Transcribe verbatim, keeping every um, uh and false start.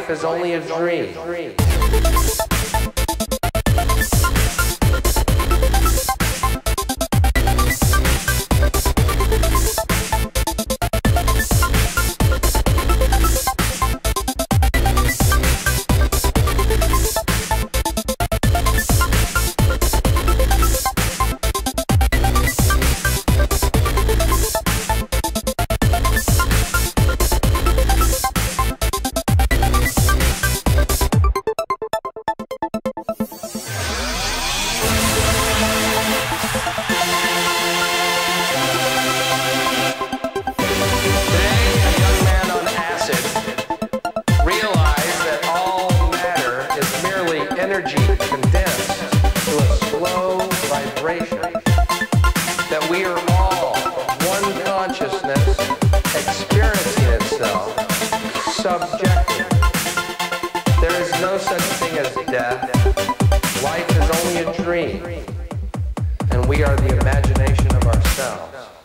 life is only a dream. Energy condensed to a slow vibration, that we are all one consciousness experiencing itself, subjective. There is no such thing as death. Life is only a dream, and we are the imagination of ourselves.